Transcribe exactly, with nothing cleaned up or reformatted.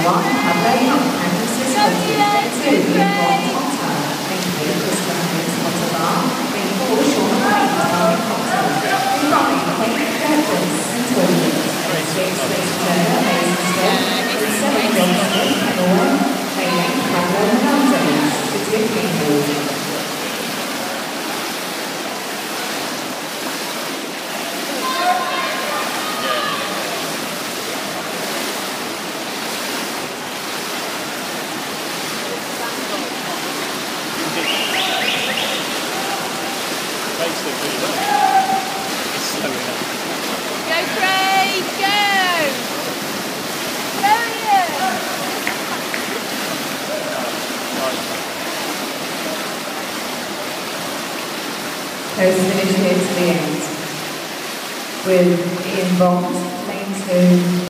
one, Pablo Young, and Francisco two, Yvonne Potter, being three, Kristen Hayes Potter Bar, being four, Sean White, Marvin Potter, being five, Kate Douglas, and Torben, being six, Liz Turner, Mason Smith, being seven, John Smith, and Owen, being eight, Cameron London, with fifteen balls. Go, Craig, go! Brilliant! Those finished here to the end with Ian Bond, lane two.